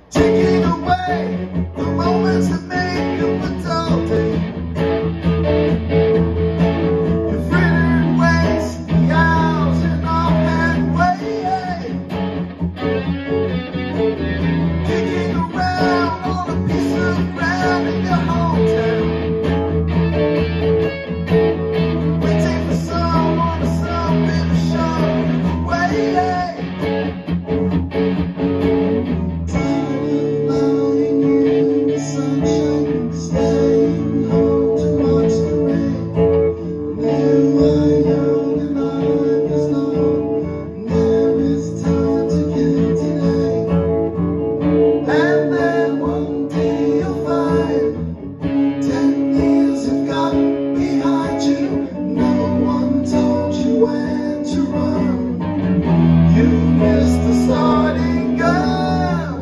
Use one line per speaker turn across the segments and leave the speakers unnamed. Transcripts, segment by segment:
taking away the moments that make you a dull day. You're frittering waste the hours in our pathway, kicking around all the pieces of ground in your hometown, waiting for someone or something to show you the way. When to run, you missed the starting gun.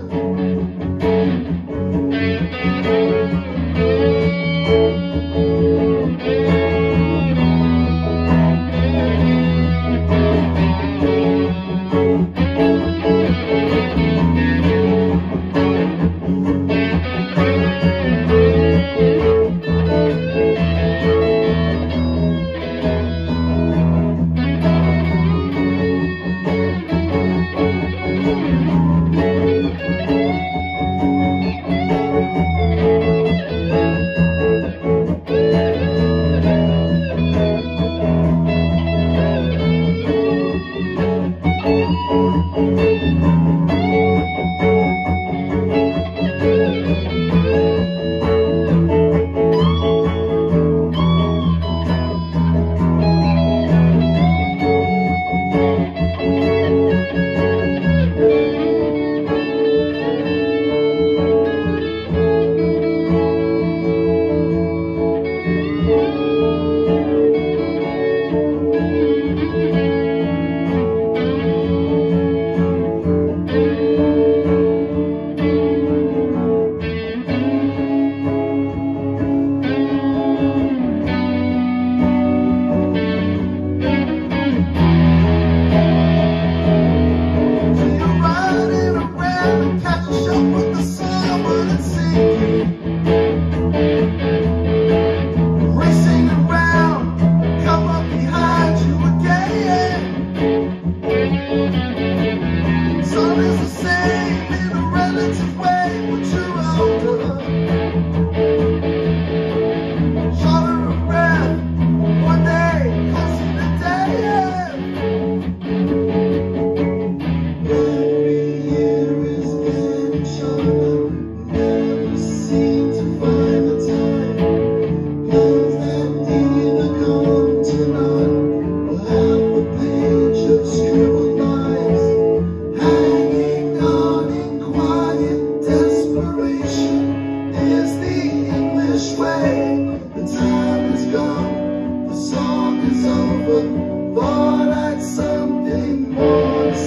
Thought I'd something more to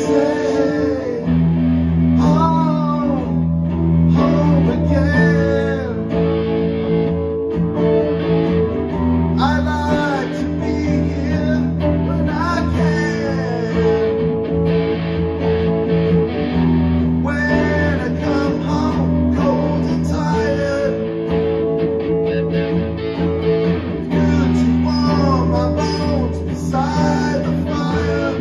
say. Oh, home again. I like to be here when I can. When I come home cold and tired, good to warm my bones beside the fire.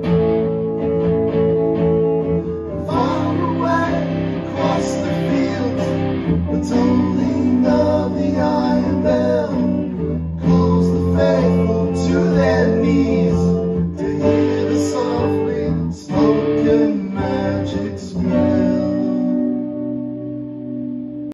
Far away across the fields, the tolling of the iron bell calls the faithful to their knees.